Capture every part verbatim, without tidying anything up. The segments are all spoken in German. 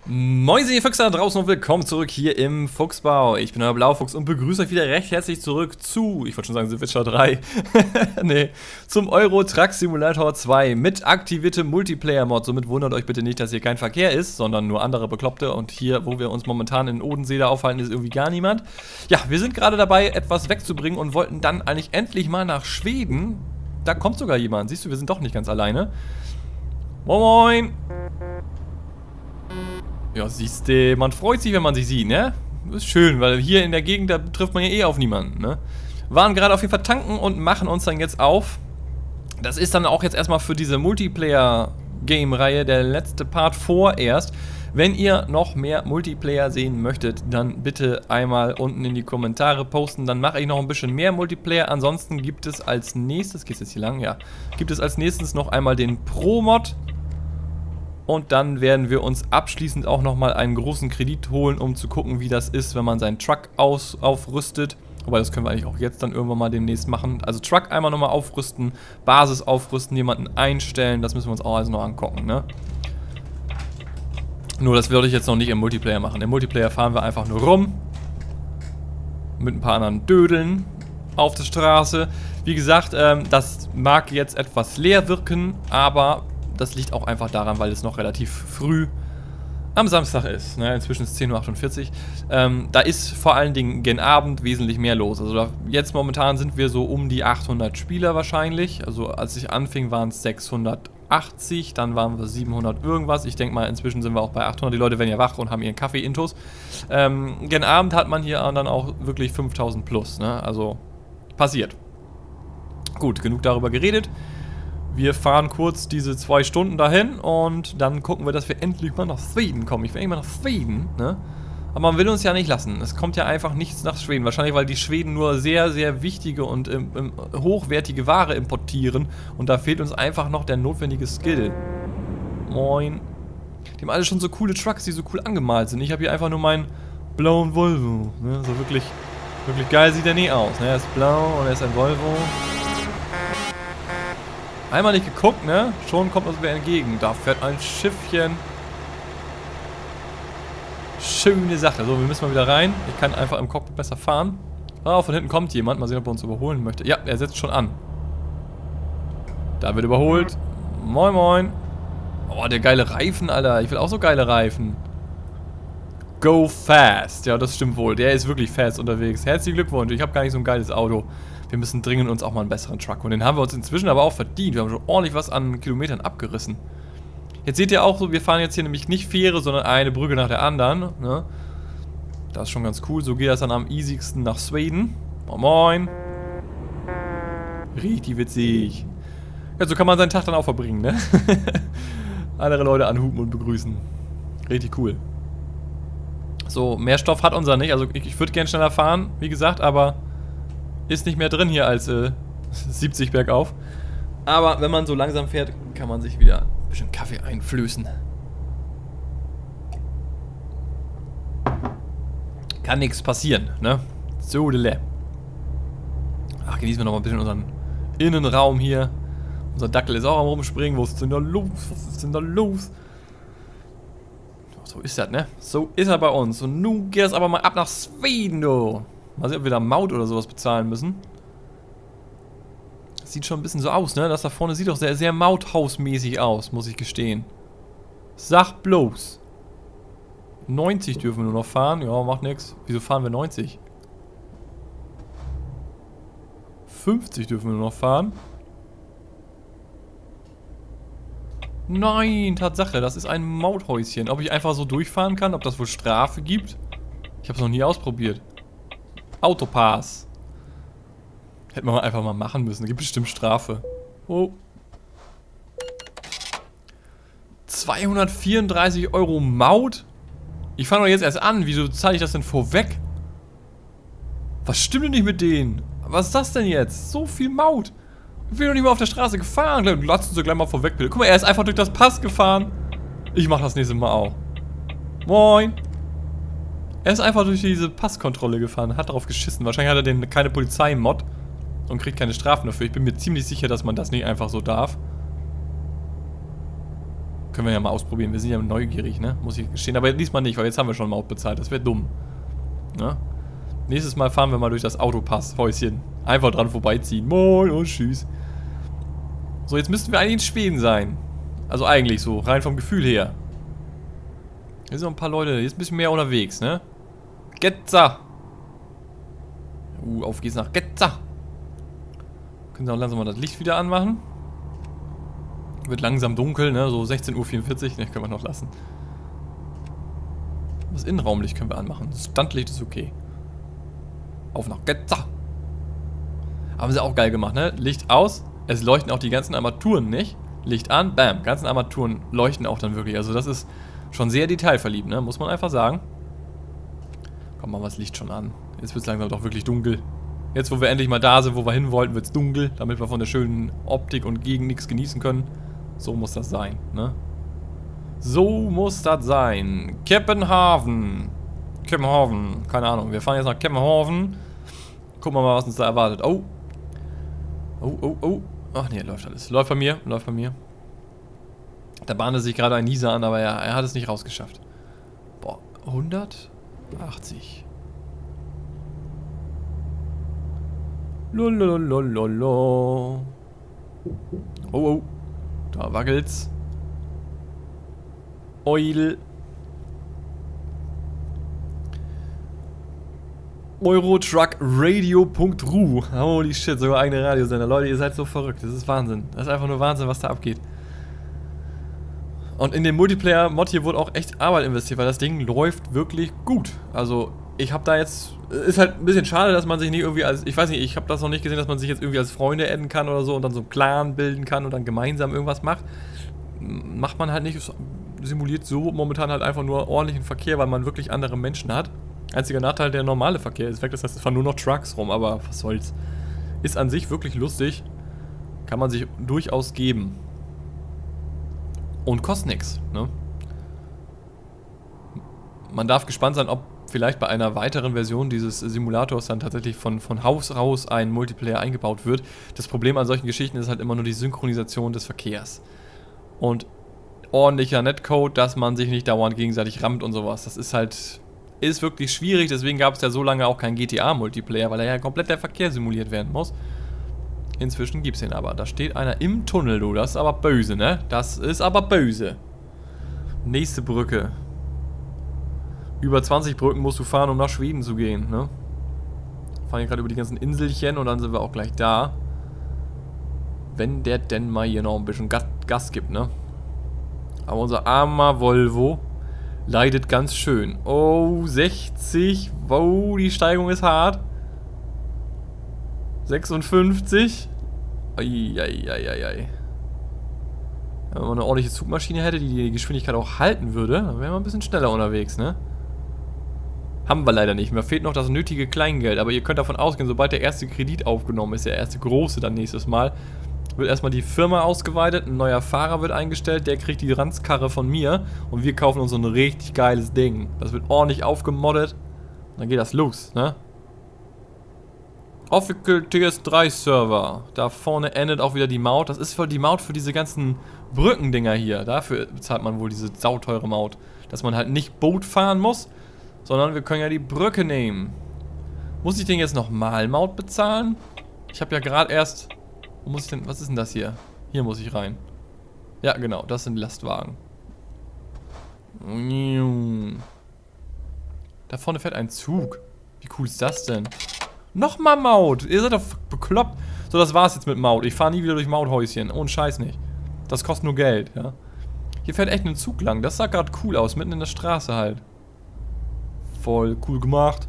Moin ihr Füchse da draußen und willkommen zurück hier im Fuchsbau. Ich bin euer Blaufuchs und begrüße euch wieder recht herzlich zurück zu, ich wollte schon sagen The Witcher drei, nee, zum Euro Truck Simulator zwei mit aktiviertem Multiplayer-Mod. Somit wundert euch bitte nicht, dass hier kein Verkehr ist, sondern nur andere Bekloppte. Und hier, wo wir uns momentan in Odensee da aufhalten, ist irgendwie gar niemand. Ja, wir sind gerade dabei, etwas wegzubringen und wollten dann eigentlich endlich mal nach Schweden. Da kommt sogar jemand. Siehst du, wir sind doch nicht ganz alleine. Moin Moin! Ja, siehst du, man freut sich, wenn man sich sieht, ne? Ist schön, weil hier in der Gegend, da trifft man ja eh auf niemanden, ne? Waren gerade auf jeden Fall tanken und machen uns dann jetzt auf. Das ist dann auch jetzt erstmal für diese Multiplayer-Game-Reihe der letzte Part vorerst. Wenn ihr noch mehr Multiplayer sehen möchtet, dann bitte einmal unten in die Kommentare posten. Dann mache ich noch ein bisschen mehr Multiplayer. Ansonsten gibt es als nächstes, geht's jetzt hier lang? Ja. Gibt es als nächstes noch einmal den Pro-Mod. Und dann werden wir uns abschließend auch nochmal einen großen Kredit holen, um zu gucken, wie das ist, wenn man seinen Truck aus, aufrüstet. Wobei, das können wir eigentlich auch jetzt dann irgendwann mal demnächst machen. Also Truck einmal nochmal aufrüsten, Basis aufrüsten, jemanden einstellen. Das müssen wir uns auch also noch angucken, ne? Nur das würde ich jetzt noch nicht im Multiplayer machen. Im Multiplayer fahren wir einfach nur rum. Mit ein paar anderen Dödeln auf der Straße. Wie gesagt, ähm, das mag jetzt etwas leer wirken, aber das liegt auch einfach daran, weil es noch relativ früh am Samstag ist. Ne? Inzwischen ist zehn Uhr achtundvierzig. Ähm, da ist vor allen Dingen gen Abend wesentlich mehr los. Also da, jetzt momentan sind wir so um die achthundert Spieler wahrscheinlich. Also als ich anfing, waren es sechshundertachtzig, dann waren wir siebenhundert irgendwas. Ich denke mal, inzwischen sind wir auch bei achthundert. Die Leute werden ja wach und haben ihren Kaffee-Intos. Ähm, gen Abend hat man hier dann auch wirklich fünftausend plus. Ne? Also passiert. Gut, genug darüber geredet. Wir fahren kurz diese zwei Stunden dahin und dann gucken wir, dass wir endlich mal nach Schweden kommen. Ich will immer nach Schweden, ne? Aber man will uns ja nicht lassen. Es kommt ja einfach nichts nach Schweden. Wahrscheinlich, weil die Schweden nur sehr, sehr wichtige und ähm, ähm, hochwertige Ware importieren. Und da fehlt uns einfach noch der notwendige Skill. Moin. Die haben alle schon so coole Trucks, die so cool angemalt sind. Ich habe hier einfach nur meinen blauen Volvo. Ne? So wirklich, wirklich geil sieht er nie aus. Ne? Er ist blau und er ist ein Volvo. Einmal nicht geguckt, ne? Schon kommt uns wer entgegen. Da fährt ein Schiffchen. Schöne Sache. So, wir müssen mal wieder rein. Ich kann einfach im Cockpit besser fahren. Ah, von hinten kommt jemand. Mal sehen, ob er uns überholen möchte. Ja, er setzt schon an. Da wird überholt. Moin, moin. Oh, der geile Reifen, Alter. Ich will auch so geile Reifen. Go fast. Ja, das stimmt wohl. Der ist wirklich fast unterwegs. Herzlichen Glückwunsch. Ich habe gar nicht so ein geiles Auto. Wir müssen dringend uns auch mal einen besseren Truck holen. Den haben wir uns inzwischen aber auch verdient. Wir haben schon ordentlich was an Kilometern abgerissen. Jetzt seht ihr auch so, wir fahren jetzt hier nämlich nicht Fähre, sondern eine Brücke nach der anderen. Ne? Das ist schon ganz cool. So geht das dann am easigsten nach Schweden. Moin, moin. Richtig witzig. Ja, so kann man seinen Tag dann auch verbringen, ne? Andere Leute anhupen und begrüßen. Richtig cool. So, mehr Stoff hat unser nicht. Also ich, ich würde gerne schneller fahren, wie gesagt, aber ist nicht mehr drin hier als äh, siebzig bergauf. Aber wenn man so langsam fährt, kann man sich wieder ein bisschen Kaffee einflößen. Kann nichts passieren, ne? So dele. Ach, genießen wir noch mal ein bisschen unseren Innenraum hier. Unser Dackel ist auch am Rumspringen. Wo ist denn da los? Was ist denn da los? So ist das, ne? So ist er bei uns. Und nun geht es aber mal ab nach Schweden, du. Mal sehen, ob wir da Maut oder sowas bezahlen müssen. Sieht schon ein bisschen so aus, ne? Das da vorne sieht doch sehr, sehr Mauthausmäßig aus, muss ich gestehen. Sag bloß. neunzig dürfen wir nur noch fahren. Ja, macht nix. Wieso fahren wir neunzig? fünfzig dürfen wir nur noch fahren. Nein, Tatsache, das ist ein Mauthäuschen. Ob ich einfach so durchfahren kann, ob das wohl Strafe gibt? Ich habe es noch nie ausprobiert. Autopass. Hätten wir einfach mal machen müssen. Gibt bestimmt Strafe. Oh. zweihundertvierunddreißig Euro Maut? Ich fange doch jetzt erst an. Wieso zahle ich das denn vorweg? Was stimmt denn nicht mit denen? Was ist das denn jetzt? So viel Maut. Ich bin doch nicht mal auf der Straße gefahren. Lassen Sie gleich mal vorweg, bitte. Guck mal, er ist einfach durch das Pass gefahren. Ich mache das nächste Mal auch. Moin. Er ist einfach durch diese Passkontrolle gefahren. Hat darauf geschissen. Wahrscheinlich hat er den keine Polizei-Mod und kriegt keine Strafen dafür. Ich bin mir ziemlich sicher, dass man das nicht einfach so darf. können wir ja mal ausprobieren. Wir sind ja neugierig, ne? Muss ich gestehen. Aber diesmal nicht, weil jetzt haben wir schon Maut bezahlt. Das wäre dumm. Ne? Nächstes Mal fahren wir mal durch das Autopass-Häuschen. Einfach dran vorbeiziehen. Moin und tschüss. So, jetzt müssten wir eigentlich in Schweden sein. Also eigentlich so, rein vom Gefühl her. Hier sind noch ein paar Leute, hier ist ein bisschen mehr unterwegs, ne? Getza! Uh, auf geht's nach Getza! Können Sie auch langsam mal das Licht wieder anmachen. Wird langsam dunkel, ne? So sechzehn Uhr vierundvierzig, ne, können wir noch lassen. Das Innenraumlicht können wir anmachen. Das Standlicht ist okay. Auf nach Getza! Haben sie auch geil gemacht, ne? Licht aus, es leuchten auch die ganzen Armaturen nicht. Licht an, bam, ganzen Armaturen leuchten auch dann wirklich. Also das ist schon sehr detailverliebt, ne? Muss man einfach sagen. Komm, machen wir das Licht schon an. Jetzt wird es langsam doch wirklich dunkel. Jetzt, wo wir endlich mal da sind, wo wir hin wollten, wird es dunkel, damit wir von der schönen Optik und Gegend nichts genießen können. So muss das sein, ne? So muss das sein. Keppenhaven. Keppenhaven, keine Ahnung. Wir fahren jetzt nach Keppenhaven. Gucken wir mal, was uns da erwartet. Oh. Oh, oh, oh. Ach nee, läuft alles. Läuft bei mir, läuft bei mir. Da bahnte sich gerade ein Nieser an, aber er, er hat es nicht rausgeschafft. Boah, hundertachtzig. Lolololololo. Oh, oh. Da wackelt's. Eul. Eurotruckradio punkt ru. Holy shit, sogar eigene Radiosender. Leute, ihr seid so verrückt. Das ist Wahnsinn. Das ist einfach nur Wahnsinn, was da abgeht. Und in den Multiplayer-Mod hier wurde auch echt Arbeit investiert, weil das Ding läuft wirklich gut. Also, ich habe da jetzt... Ist halt ein bisschen schade, dass man sich nicht irgendwie als... Ich weiß nicht, ich habe das noch nicht gesehen, dass man sich jetzt irgendwie als Freunde adden kann oder so und dann so einen Clan bilden kann und dann gemeinsam irgendwas macht. Macht man halt nicht. Simuliert so momentan halt einfach nur ordentlichen Verkehr, weil man wirklich andere Menschen hat. Einziger Nachteil, der normale Verkehr ist weg. Das heißt, es fahren nur noch Trucks rum, aber was soll's. Ist an sich wirklich lustig. Kann man sich durchaus geben. Und kostet nichts, ne? Man darf gespannt sein, ob vielleicht bei einer weiteren Version dieses Simulators dann tatsächlich von, von Haus raus ein Multiplayer eingebaut wird. Das Problem an solchen Geschichten ist halt immer nur die Synchronisation des Verkehrs. Und ordentlicher Netcode, dass man sich nicht dauernd gegenseitig rammt und sowas. Das ist halt... Ist wirklich schwierig, deswegen gab es ja so lange auch kein G T A-Multiplayer, weil er ja komplett der Verkehr simuliert werden muss. Inzwischen gibt es ihn aber. Da steht einer im Tunnel, du. Das ist aber böse, ne? Das ist aber böse. Nächste Brücke. Über zwanzig Brücken musst du fahren, um nach Schweden zu gehen, ne? Wir fahren hier gerade über die ganzen Inselchen und dann sind wir auch gleich da. Wenn der denn mal hier noch ein bisschen Gas, Gas gibt, ne? Aber unser armer Volvo leidet ganz schön. Oh, sechzig. Wow, die Steigung ist hart. sechsundfünfzig. Eieieiei. Wenn man eine ordentliche Zugmaschine hätte, die die Geschwindigkeit auch halten würde, dann wären wir ein bisschen schneller unterwegs, ne? Haben wir leider nicht. Mir fehlt noch das nötige Kleingeld. Aber ihr könnt davon ausgehen, sobald der erste Kredit aufgenommen ist, der erste große dann nächstes Mal, wird erstmal die Firma ausgeweitet, ein neuer Fahrer wird eingestellt, der kriegt die Ranzkarre von mir und wir kaufen uns so ein richtig geiles Ding. Das wird ordentlich aufgemoddet und dann geht das los, ne? Official T S drei Server. Da vorne endet auch wieder die Maut. Das ist voll die Maut für diese ganzen Brückendinger hier. Dafür bezahlt man wohl diese sauteure Maut. Dass man halt nicht Boot fahren muss, sondern wir können ja die Brücke nehmen. Muss ich den jetzt nochmal Maut bezahlen? Ich habe ja gerade erst... Wo muss ich denn... Was ist denn das hier? Hier muss ich rein. Ja, genau. Das sind Lastwagen. Da vorne fährt ein Zug. Wie cool ist das denn? Nochmal Maut. Ihr seid doch bekloppt. So, das war's jetzt mit Maut. Ich fahre nie wieder durch Mauthäuschen. Ohne Scheiß nicht. Das kostet nur Geld, ja. Hier fährt echt ein Zug lang. Das sah gerade cool aus. Mitten in der Straße halt. Voll cool gemacht.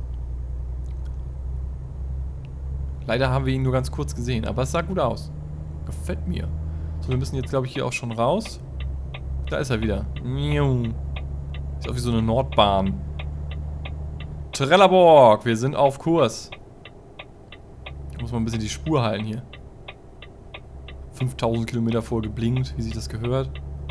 Leider haben wir ihn nur ganz kurz gesehen, aber es sah gut aus. Gefällt mir. So, wir müssen jetzt, glaube ich, hier auch schon raus. Da ist er wieder. Ist auch wie so eine Nordbahn. Trelleborg, wir sind auf Kurs. Da muss man ein bisschen die Spur halten hier. fünftausend Kilometer vor geblinkt, wie sich das gehört.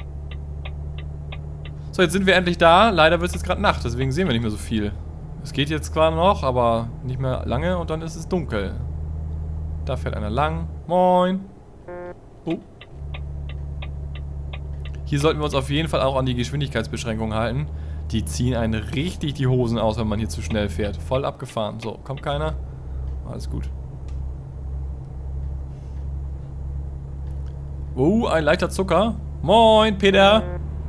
So, jetzt sind wir endlich da. Leider wird es jetzt gerade Nacht, deswegen sehen wir nicht mehr so viel. Es geht jetzt zwar noch, aber nicht mehr lange und dann ist es dunkel. Da fährt einer lang. Moin. Oh. Hier sollten wir uns auf jeden Fall auch an die Geschwindigkeitsbeschränkung halten. Die ziehen einen richtig die Hosen aus, wenn man hier zu schnell fährt. Voll abgefahren. So, kommt keiner? Alles gut. Oh, ein leichter Zucker. Moin, Peter.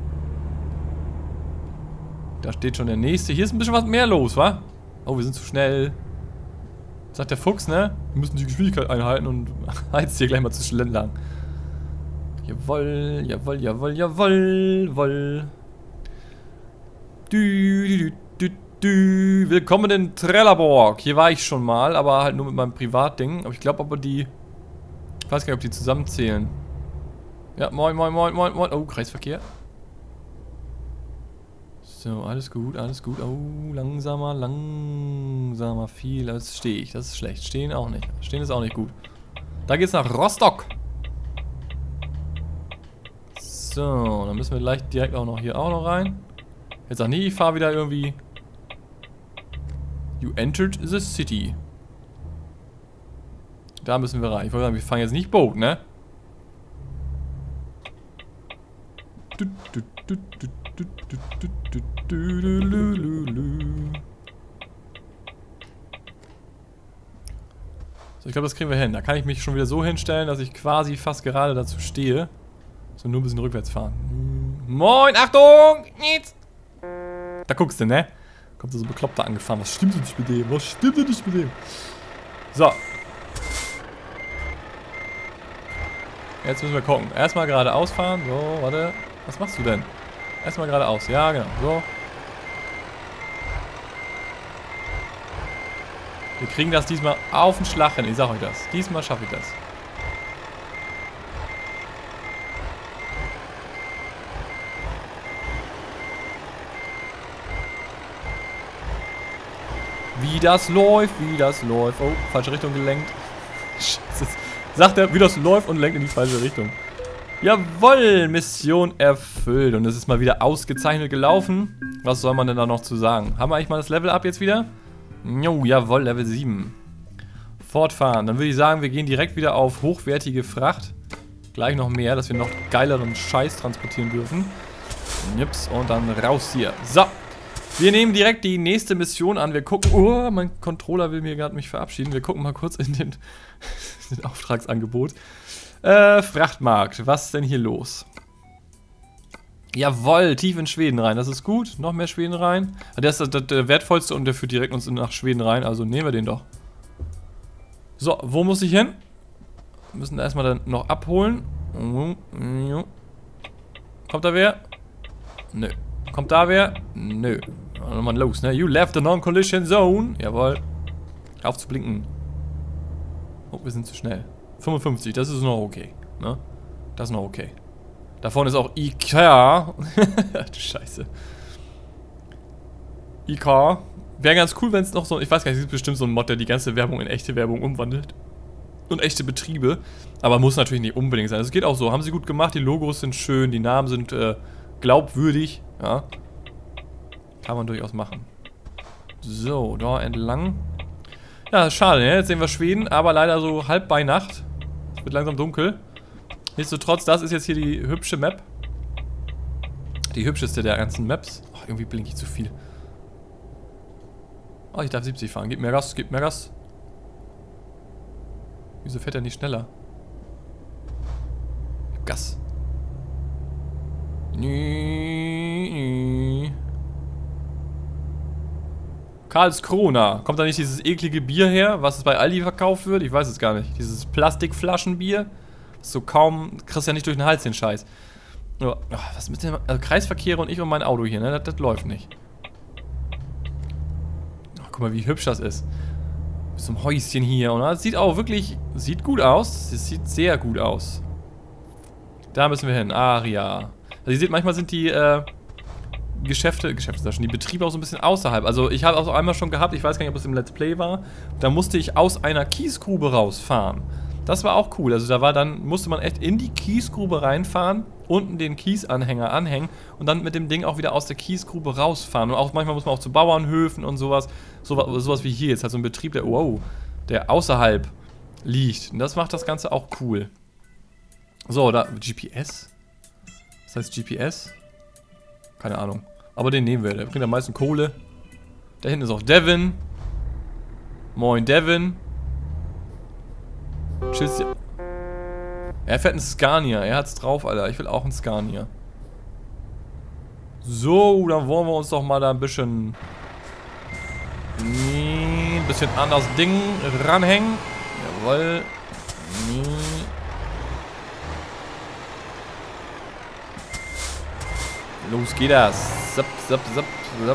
Da steht schon der nächste. Hier ist ein bisschen was mehr los, wa? Oh, wir sind zu schnell. Sagt der Fuchs, ne? Wir müssen die Geschwindigkeit einhalten und heizt hier gleich mal zu schnell lang. Jawoll, jawoll, jawoll, jawoll, jawoll. Dü, dü, dü, dü. Willkommen in Trelleborg. Hier war ich schon mal, aber halt nur mit meinem Privatding. Aber ich glaube aber die... Ich weiß gar nicht, ob die zusammenzählen. Ja, moin, moin, moin, moin, moin. Oh, Kreisverkehr. So, alles gut, alles gut. Oh, langsamer, langsamer. Viel, das stehe ich. Das ist schlecht. Stehen auch nicht. Stehen ist auch nicht gut. Da geht's nach Rostock. So, dann müssen wir gleich direkt auch noch hier auch noch rein. Jetzt sag nie, ich fahre wieder irgendwie. You entered the city. Da müssen wir rein. Ich wollte sagen, wir fahren jetzt nicht Boot, ne? So, ich glaube, das kriegen wir hin. Da kann ich mich schon wieder so hinstellen, dass ich quasi fast gerade dazu stehe. So, nur ein bisschen rückwärts fahren. Moin, Achtung! Jetzt! Da guckst du, ne? Kommt so ein Bekloppter angefahren. Was stimmt denn nicht mit dem? Was stimmt denn nicht mit dem? So. Jetzt müssen wir gucken. Erstmal geradeaus fahren. So, warte. Was machst du denn? Erstmal geradeaus. Ja, genau. So. Wir kriegen das diesmal auf den Schlag hin. Ich sag euch das. Diesmal schaffe ich das. Wie das läuft, wie das läuft. Oh, falsche Richtung gelenkt. Scheiße. Sagt er, wie das läuft und lenkt in die falsche Richtung. Jawohl, Mission erfüllt. Und es ist mal wieder ausgezeichnet gelaufen. Was soll man denn da noch zu sagen? Haben wir eigentlich mal das Level Up jetzt wieder? Jo, jawohl, Level sieben. Fortfahren. Dann würde ich sagen, wir gehen direkt wieder auf hochwertige Fracht. Gleich noch mehr, dass wir noch geileren Scheiß transportieren dürfen. Nips, und dann raus hier. So. Wir nehmen direkt die nächste Mission an. Wir gucken... Oh, mein Controller will mir gerade mich verabschieden. Wir gucken mal kurz in den, den Auftragsangebot. Äh, Frachtmarkt. Was ist denn hier los? Jawohl, tief in Schweden rein. Das ist gut. Noch mehr Schweden rein. Der ist der, der wertvollste und der führt direkt uns nach Schweden rein. Also nehmen wir den doch. So, wo muss ich hin? Wir müssen erstmal dann noch abholen. Kommt da wer? Nö. Kommt da wer? Nö. Nochmal los, ne? You left the non-collision zone. Jawohl. Auf zu blinken. Oh, wir sind zu schnell. fünfundfünfzig, das ist noch okay. Ne? Das ist noch okay. Da vorne ist auch Ikea. Du Scheiße. Ikea. Wäre ganz cool, wenn es noch so... Ich weiß gar nicht, es gibt bestimmt so einen Mod, der die ganze Werbung in echte Werbung umwandelt. Und echte Betriebe. Aber muss natürlich nicht unbedingt sein. Es geht auch so. Haben sie gut gemacht. Die Logos sind schön. Die Namen sind äh, glaubwürdig. Ja. Kann man durchaus machen. So, da entlang. Ja, schade, ne? Jetzt sehen wir Schweden, aber leider so halb bei Nacht. Es wird langsam dunkel. Nichtsdestotrotz, das ist jetzt hier die hübsche Map. Die hübscheste der ganzen Maps. Oh, irgendwie blinke ich zu viel. Oh, ich darf siebzig fahren. Gib mir Gas, gib mir Gas. Wieso fährt er nicht schneller? Gas. Karlskrona. Kommt da nicht dieses eklige Bier her, was bei Aldi verkauft wird? Ich weiß es gar nicht. Dieses Plastikflaschenbier. So kaum, kriegst ja nicht durch den Hals den Scheiß. Oh, was mit dem also Kreisverkehre und ich und mein Auto hier, ne? Das, das läuft nicht. Oh, guck mal, wie hübsch das ist. Mit so einem Häuschen hier. Und das sieht auch wirklich, sieht gut aus. Es sieht sehr gut aus. Da müssen wir hin. Aria. Also ihr seht, manchmal sind die äh, Geschäfte, Geschäfte da schon, die Betriebe auch so ein bisschen außerhalb. Also ich habe auch einmal schon gehabt, ich weiß gar nicht, ob es im Let's Play war, da musste ich aus einer Kiesgrube rausfahren. Das war auch cool. Also da war dann, musste man echt in die Kiesgrube reinfahren, unten den Kiesanhänger anhängen und dann mit dem Ding auch wieder aus der Kiesgrube rausfahren. Und auch manchmal muss man auch zu Bauernhöfen und sowas. Sowas, sowas wie hier jetzt, halt so ein Betrieb, der, wow, der außerhalb liegt. Und das macht das Ganze auch cool. So, da, G P S? Das heißt G P S? Keine Ahnung. Aber den nehmen wir. Der bringt am meisten Kohle. Da hinten ist auch Devin. Moin, Devin. Tschüss. Er fährt einen Scania. Er hat's drauf, Alter. Ich will auch einen Scania. So, dann wollen wir uns doch mal da ein bisschen... Ein bisschen an das Ding ranhängen. Jawohl. Los geht das. Zap, zap, zap, zap.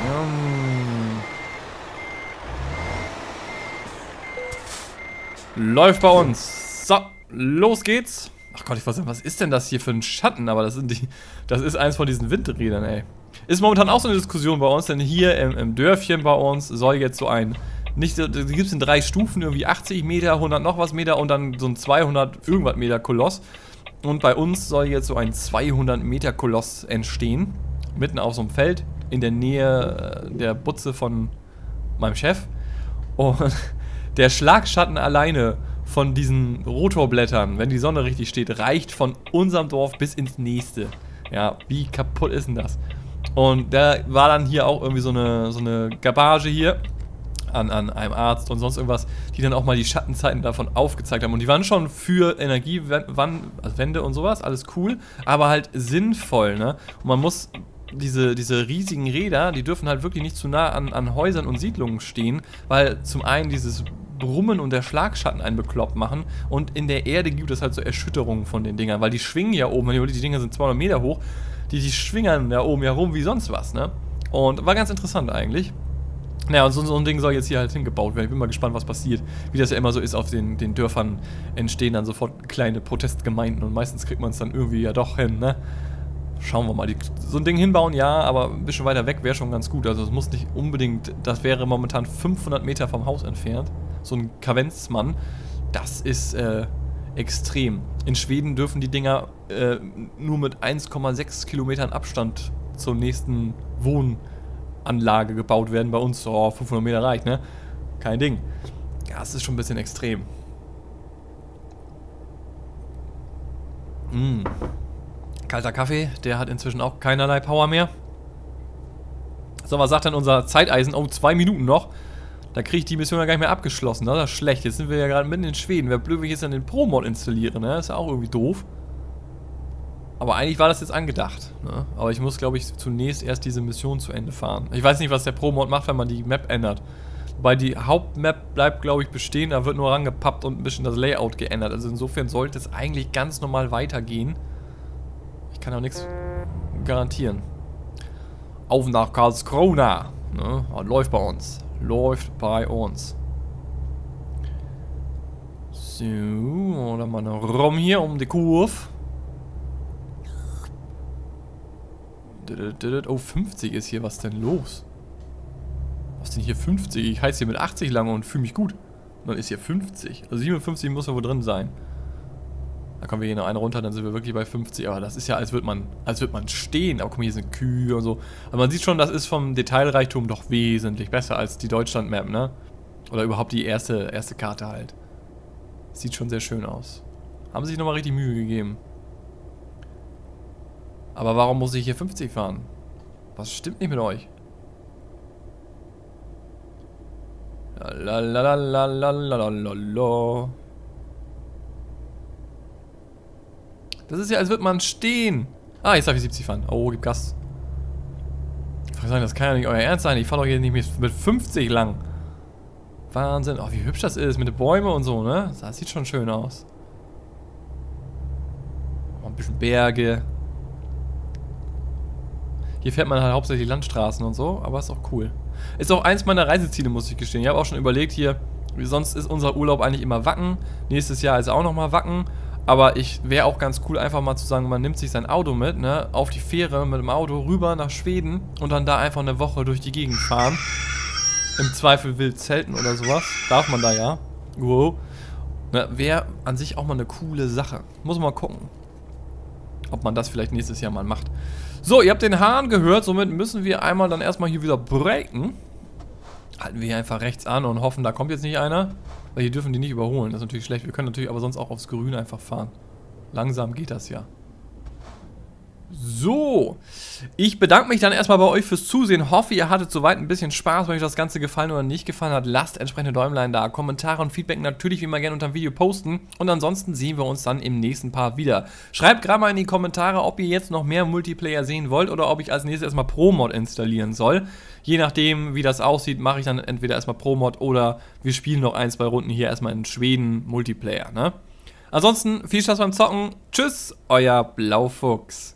Läuft bei uns. So, los geht's. Ach Gott, ich weiß nicht, was ist denn das hier für ein Schatten? Aber das sind die. Das ist eins von diesen Windrädern, ey. Ist momentan auch so eine Diskussion bei uns, denn hier im, im Dörfchen bei uns soll jetzt so ein. Nicht, da gibt es in drei Stufen, irgendwie achtzig Meter, hundert noch was Meter und dann so ein zweihundert irgendwas Meter Koloss. Und bei uns soll jetzt so ein zweihundert Meter Koloss entstehen. Mitten auf so einem Feld, in der Nähe der Butze von meinem Chef. Und der Schlagschatten alleine von diesen Rotorblättern, wenn die Sonne richtig steht, reicht von unserem Dorf bis ins nächste. Ja, wie kaputt ist denn das? Und da war dann hier auch irgendwie so eine, so eine Gabage hier. An, an einem Arzt und sonst irgendwas, die dann auch mal die Schattenzeiten davon aufgezeigt haben. Und die waren schon für Energiewende und sowas, alles cool, aber halt sinnvoll, ne? Und man muss diese, diese riesigen Räder, die dürfen halt wirklich nicht zu nah an, an Häusern und Siedlungen stehen, weil zum einen dieses Brummen und der Schlagschatten einen bekloppt machen und in der Erde gibt es halt so Erschütterungen von den Dingern, weil die schwingen ja oben, die Dinger sind zweihundert Meter hoch, die, die schwingern da oben ja rum wie sonst was, ne? Und war ganz interessant eigentlich. Naja, und so, so ein Ding soll jetzt hier halt hingebaut werden. Ich bin mal gespannt, was passiert. Wie das ja immer so ist, auf den, den Dörfern entstehen dann sofort kleine Protestgemeinden und meistens kriegt man es dann irgendwie ja doch hin, ne? Schauen wir mal. Die, so ein Ding hinbauen, ja, aber ein bisschen weiter weg wäre schon ganz gut. Also es muss nicht unbedingt, das wäre momentan fünfhundert Meter vom Haus entfernt. So ein Kavenzmann, das ist äh, extrem. In Schweden dürfen die Dinger äh, nur mit eins Komma sechs Kilometern Abstand zum nächsten Wohn Anlage gebaut werden. Bei uns, oh, fünfhundert Meter reicht, ne? Kein Ding. Ja, es ist schon ein bisschen extrem. Mm. Kalter Kaffee, der hat inzwischen auch keinerlei Power mehr. So, was sagt denn unser Zeiteisen? Oh, zwei Minuten noch. Da kriege ich die Mission ja gar nicht mehr abgeschlossen. Das ist schlecht. Jetzt sind wir ja gerade mitten in Schweden. Wäre blöd, wenn ich jetzt dann den Pro-Mod installiere, ne? Das ist ja auch irgendwie doof. Aber eigentlich war das jetzt angedacht, ne? Aber ich muss, glaube ich, zunächst erst diese Mission zu Ende fahren. Ich weiß nicht, was der Pro-Mod macht, wenn man die Map ändert. Wobei die Hauptmap bleibt, glaube ich, bestehen. Da wird nur rangepappt und ein bisschen das Layout geändert. Also insofern sollte es eigentlich ganz normal weitergehen. Ich kann auch nichts garantieren. Auf nach Karlskrona. Ne? Läuft bei uns. Läuft bei uns. So, oder mal rum hier um die Kurve. Oh, fünfzig ist hier. Was denn los? Was ist denn hier fünfzig? Ich heiz hier mit achtzig lange und fühle mich gut. Und dann ist hier fünfzig. Also siebenundfünfzig muss ja wohl drin sein. Da kommen wir hier noch eine runter, dann sind wir wirklich bei fünfzig. Aber das ist ja, als würde man, als würde man stehen. Aber guck mal, hier sind Kühe und so. Aber man sieht schon, das ist vom Detailreichtum doch wesentlich besser als die Deutschland-Map, ne? Oder überhaupt die erste, erste Karte halt. Sieht schon sehr schön aus. Haben sich nochmal richtig Mühe gegeben. Aber warum muss ich hier fünfzig fahren? Was stimmt nicht mit euch? Lalalalalalala. Das ist ja, als würde man stehen. Ah, jetzt darf ich siebzig fahren. Oh, gib Gas. Ich würde sagen, das kann ja nicht euer Ernst sein. Ich fahre doch hier nicht mit fünfzig lang. Wahnsinn. Oh, wie hübsch das ist mit den Bäumen und so, ne? Das sieht schon schön aus. Oh, ein bisschen Berge. Hier fährt man halt hauptsächlich Landstraßen und so, aber ist auch cool. Ist auch eins meiner Reiseziele, muss ich gestehen. Ich habe auch schon überlegt hier, sonst ist unser Urlaub eigentlich immer Wacken. Nächstes Jahr ist auch nochmal Wacken. Aber ich wäre auch ganz cool, einfach mal zu sagen, man nimmt sich sein Auto mit, ne, auf die Fähre mit dem Auto rüber nach Schweden und dann da einfach eine Woche durch die Gegend fahren. Im Zweifel wild zelten oder sowas. Darf man da ja. Wow. Ne, wäre an sich auch mal eine coole Sache. Muss man mal gucken, ob man das vielleicht nächstes Jahr mal macht. So, ihr habt den Hahn gehört, somit müssen wir einmal dann erstmal hier wieder breaken. Halten wir hier einfach rechts an und hoffen, da kommt jetzt nicht einer. Weil hier dürfen die nicht überholen, das ist natürlich schlecht. Wir können natürlich aber sonst auch aufs Grün einfach fahren. Langsam geht das ja. So, ich bedanke mich dann erstmal bei euch fürs Zusehen. Hoffe, ihr hattet soweit ein bisschen Spaß. Wenn euch das Ganze gefallen oder nicht gefallen hat, lasst entsprechende Däumlein da. Kommentare und Feedback natürlich wie immer gerne unter dem Video posten. Und ansonsten sehen wir uns dann im nächsten Part wieder. Schreibt gerade mal in die Kommentare, ob ihr jetzt noch mehr Multiplayer sehen wollt oder ob ich als nächstes erstmal Pro-Mod installieren soll. Je nachdem, wie das aussieht, mache ich dann entweder erstmal Pro-Mod oder wir spielen noch ein, zwei Runden hier erstmal in Schweden Multiplayer, ne? Ansonsten viel Spaß beim Zocken. Tschüss, euer Blaufuchs.